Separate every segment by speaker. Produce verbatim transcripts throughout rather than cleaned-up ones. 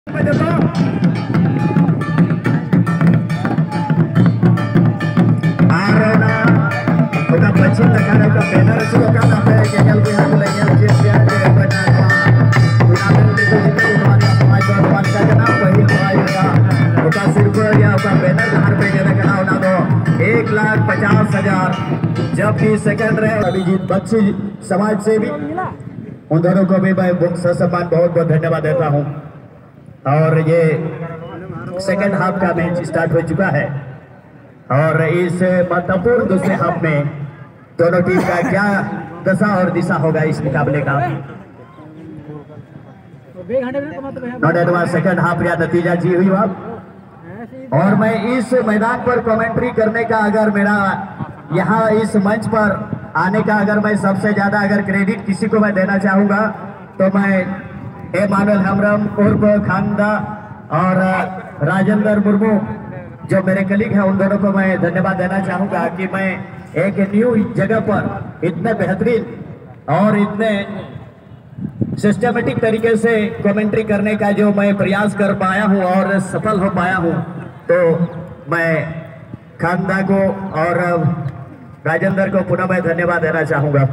Speaker 1: पश्चिम तकारा का बैनर शुरू करना है कि कल भी हम लेंगे जिस प्यार के बना गुलाबी को जितना हमारे समाज का भगवान का नाम वही होगा उसका सिर्फ या उसका बैनर हर पे जगह करना होना तो एक लाख पचास हजार जब भी सेकंड रहे अभिजीत बख्शी समाज से भी उन दोनों को भी मैं सम्मान बहुत बहुत धन्यवाद देता हूँ। और ये सेकंड हाफ का मैच स्टार्ट हो चुका है और इस महत्वपूर्ण दूसरे हाफ में दोनों टीम का क्या दशा और दिशा होगा इस मुकाबले का। सेकंड हाफ या नतीजा जी हुई बात। और मैं इस मैदान पर कमेंट्री करने का अगर मेरा यहाँ इस मंच पर आने का अगर मैं सबसे ज्यादा अगर क्रेडिट किसी को मैं देना चाहूंगा तो मैं एमानुएल हेम्ब्रम उर्फ खानदा और राजेंद्र मुर्मू जो मेरे कलीग हैं उन दोनों को मैं धन्यवाद देना चाहूंगा कि मैं एक न्यू जगह पर इतने बेहतरीन और इतने सिस्टमेटिक तरीके से कमेंट्री करने का जो मैं प्रयास कर पाया हूं और सफल हो पाया हूं, तो मैं खानदा को और राजेंद्र को पुनः मैं धन्यवाद देना चाहूंगा।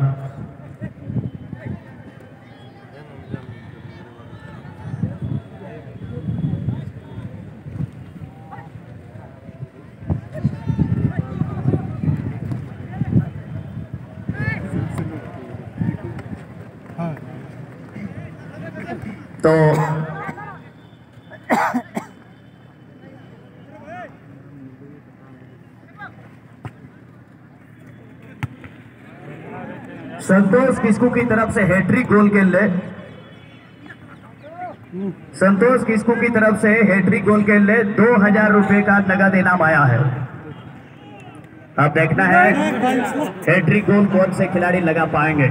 Speaker 1: तो संतोष किस्कू की तरफ से हैट्रिक गोल के लिए संतोष किस्कू की तरफ से हैट्रिक गोल के लिए दो हजार रुपए का नगद इनाम आया है। अब देखना है हैट्रिक गोल कौन से खिलाड़ी लगा पाएंगे।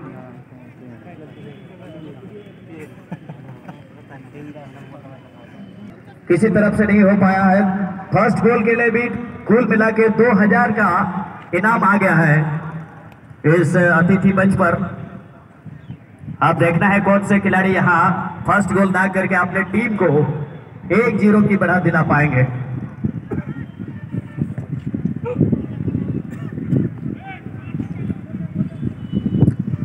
Speaker 1: किसी तरफ से नहीं हो पाया है। फर्स्ट गोल के लिए भी कुल मिला के दो हजार का इनाम आ गया है इस अतिथि मंच पर। आप देखना है कौन से खिलाड़ी यहाँ फर्स्ट गोल दाग करके अपने टीम को एक जीरो की बढ़ा दिला पाएंगे।